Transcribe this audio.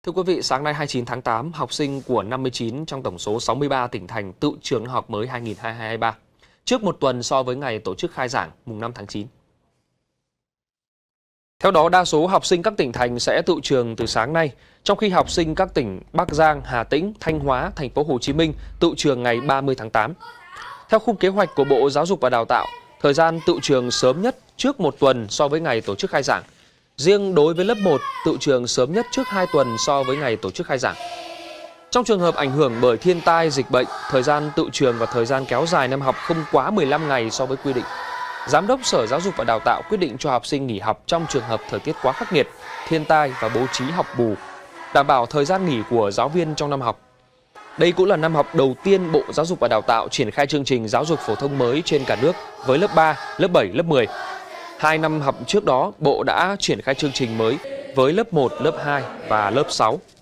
Thưa quý vị, sáng nay 29 tháng 8, học sinh của 59 trong tổng số 63 tỉnh thành tự trường năm học mới 2022-2023, trước một tuần so với ngày tổ chức khai giảng mùng 5 tháng 9. Theo đó, đa số học sinh các tỉnh thành sẽ tự trường từ sáng nay, trong khi học sinh các tỉnh Bắc Giang, Hà Tĩnh, Thanh Hóa, Thành phố Hồ Chí Minh tự trường ngày 30 tháng 8. Theo khung kế hoạch của Bộ Giáo dục và Đào tạo, thời gian tự trường sớm nhất trước một tuần so với ngày tổ chức khai giảng. Riêng đối với lớp 1, tự trường sớm nhất trước 2 tuần so với ngày tổ chức khai giảng. Trong trường hợp ảnh hưởng bởi thiên tai, dịch bệnh, thời gian tự trường và thời gian kéo dài năm học không quá 15 ngày so với quy định. Giám đốc Sở Giáo dục và Đào tạo quyết định cho học sinh nghỉ học trong trường hợp thời tiết quá khắc nghiệt, thiên tai và bố trí học bù, đảm bảo thời gian nghỉ của giáo viên trong năm học. Đây cũng là năm học đầu tiên Bộ Giáo dục và Đào tạo triển khai chương trình giáo dục phổ thông mới trên cả nước với lớp 3, lớp 7, lớp 10. 2 năm học trước đó, Bộ đã triển khai chương trình mới với lớp 1, lớp 2 và lớp 6.